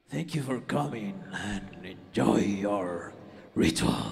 Thank you for coming and enjoy your ritual.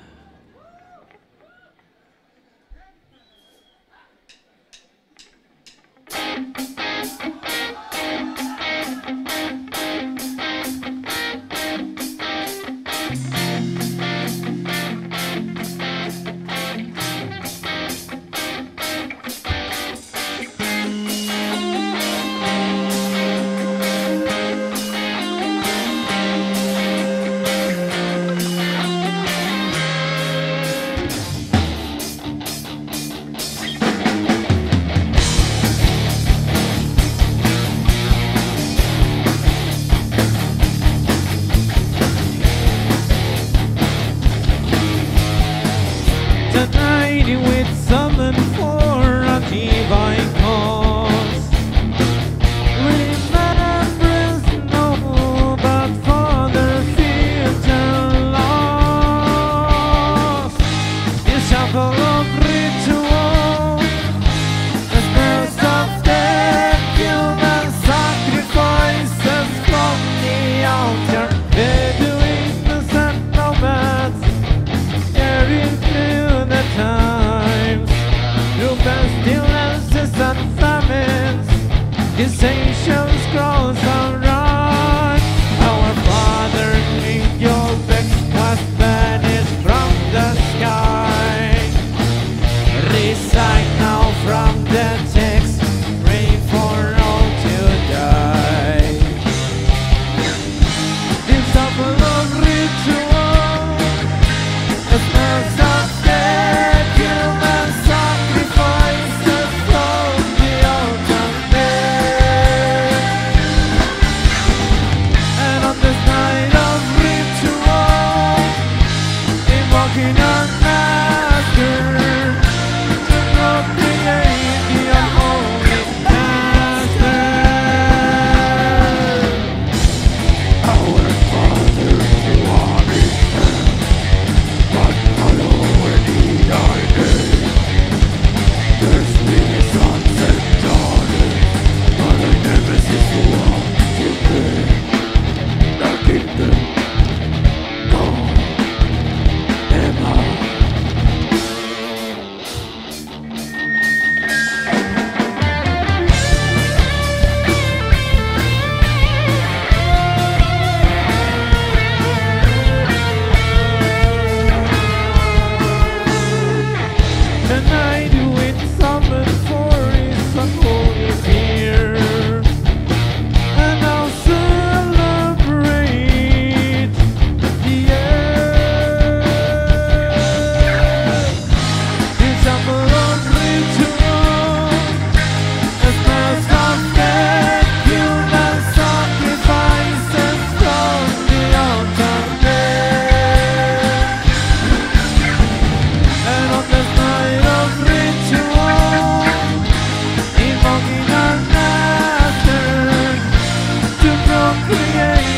Tonight with summon for a divine cause. Remembrance no, but Father future loss. You shuffle of ritual, the spells of death, human sacrifices from the altar. Bedouins and nomads, carrying through the times, through pestilences and famines, these ancient scrolls are right. Our Father King Yolbex was banished from the sky. Recite now from the text, pray for all to die. This couple of ritual, the smells of death, human sacrifices from the altar bed. And on this night of ritual, invoking our master to procreate the unholy master. Our Father who art in heaven, but hallowed be thy name. There's many sons and daughters, but thy nemesis who art to pay. Thy kingdom come, Emma. Tonight with summon for his unholy fear, and I'll celebrate the earth. This humble of ritual, the smells of death, human sacrifices from the altar bed. And on this night of ritual, invoking our master to procreate